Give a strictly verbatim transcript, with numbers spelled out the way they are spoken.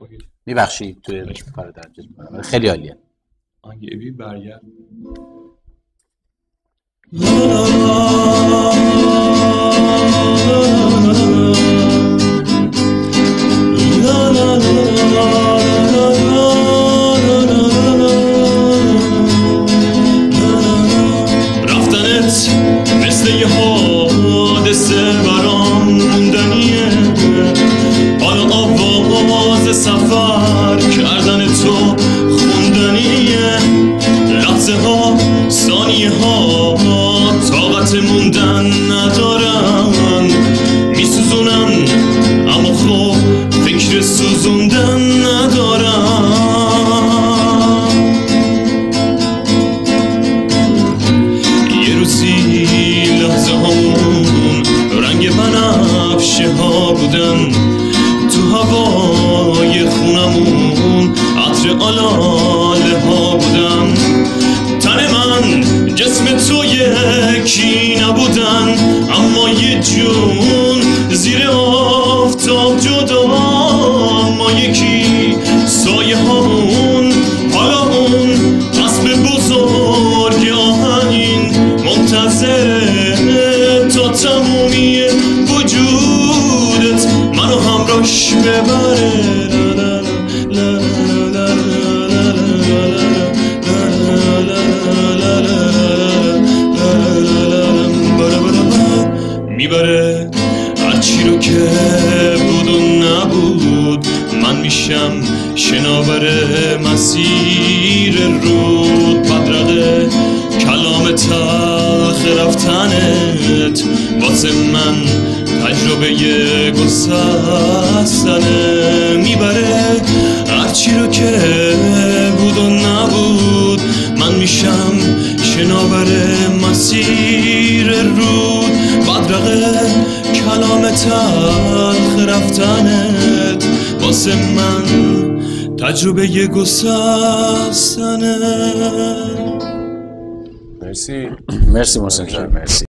میبخشید توی کار درجه خیلی عالیه. آهنگ ابی برگرد. رفتنت مثل یه حادثه برام موندنیه، حالا آواز سفر کردن تو خوندنیه، لحظه ها ثانیه ها طاقت موندن ندارن، میسوزونن اما خب فکر سوزوندن ندارن. یه روزی لحظه هامون رنگ بنفشه ها بودن، تو هوای خونمون عطر آلاله ها بودن، تن من جسم تو یکی نبودن، اما یه جون زیر آفتاب جدا، اما یکی سایه هامون، حالا اون اسب بزرگ آهنین منتظره تا تمومی وجودت منو همراش ببره. میبره هرچی رو که بود و نبود، من میشم شناور مسیر رود، بدرقه کلام تلخ رفتنت واسه من تجربه گسستنه. میبره هرچی رو که بود و نبود، من میشم شناور مسیر رود، بدرقه کلام تلخ رفتنت واسه من تجربه گسستنه. مرسی مرسی محسن جان، مرسی.